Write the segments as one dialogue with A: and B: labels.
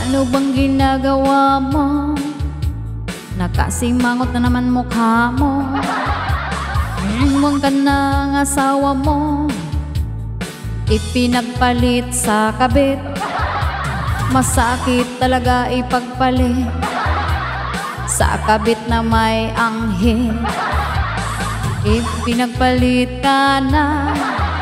A: Ano bang ginagawa mo? Nakasimangot na naman mukha mo. Huwag ka ng asawa mo, ipinagpalit sa kabit. Masakit talaga ipagpalit sa kabit na may anghel. Ipinagpalit ka na,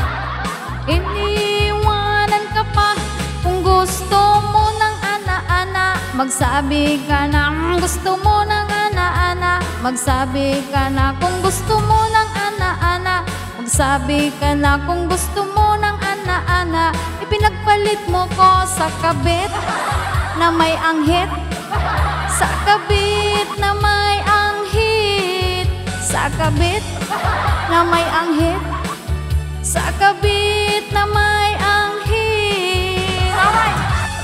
A: iniwanan ka pa. Kung gusto mo ng ana-ana, magsabi ka na gusto mo ng ana-ana. Magsabi ka na kung gusto mo ng ana-ana. Magsabi ka na kung gusto mo ng ana-ana. Ipinagpalit mo ko sa kabit na may anghit. Sa kabit na may anghit. Sa kabit na may anghit. Sa kabit na may anghit. Alright!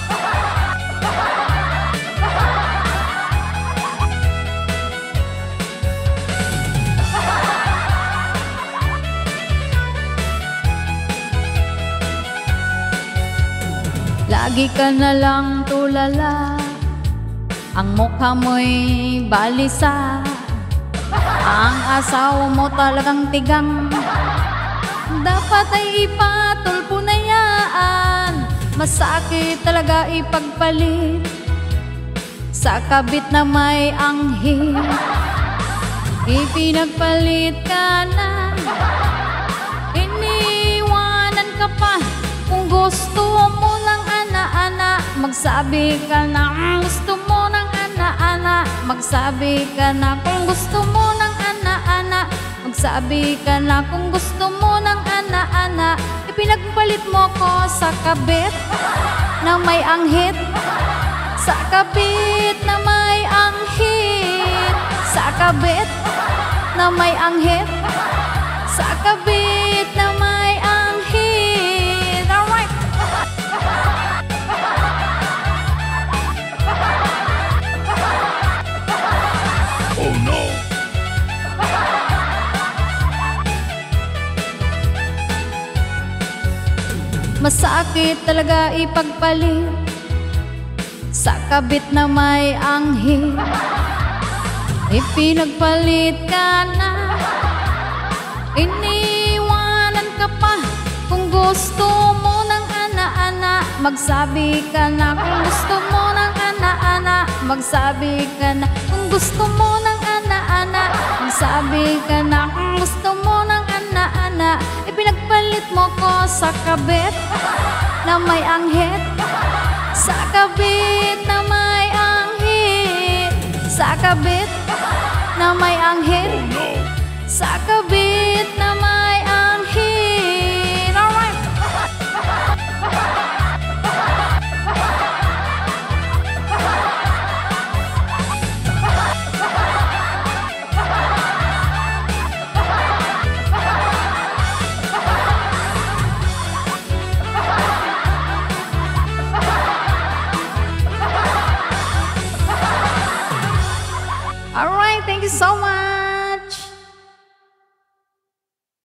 A: Lagi ka na lang tulala, ang mukha mo'y balisa. Ang asawa mo talagang tigang, dapat ay ipatulpo na yan. Masakit talaga ipagpalit sa kabit na may anghel. Ipinagpalit ka na, iniwanan ka pa. Kung gusto mo ng ana-ana, magsabi ka na gusto mo ng ana-ana. Magsabi ka na kung gusto mo ng ana-ana. Magsabi ka na kung gusto mo ng ana-ana. Ipinagpalit mo ko sa kabit na may anghit. Sa kabit na may anghit. Sa kabit na may anghit. Sa kabit na may anghit. Alright!
B: Oh no!
A: Masakit talaga ipagpalit sa kabit na may anghel. Ipinagpalit ka na, iniwanan ka pa. Kung gusto mo ng ana-ana, magsabi ka na kung gusto mo ng ana-ana. Magsabi ka na kung gusto mo ng ana-ana. Magsabi ka na kung gusto mo ng ana-ana. Ipinagpalit mo ko sa kabit na may anghit. Sa kabit na may anghit. Sa kabit na may anghit.
B: Oh no!
A: Sa kabit na may anghit. Alright! Alright, thank you so much.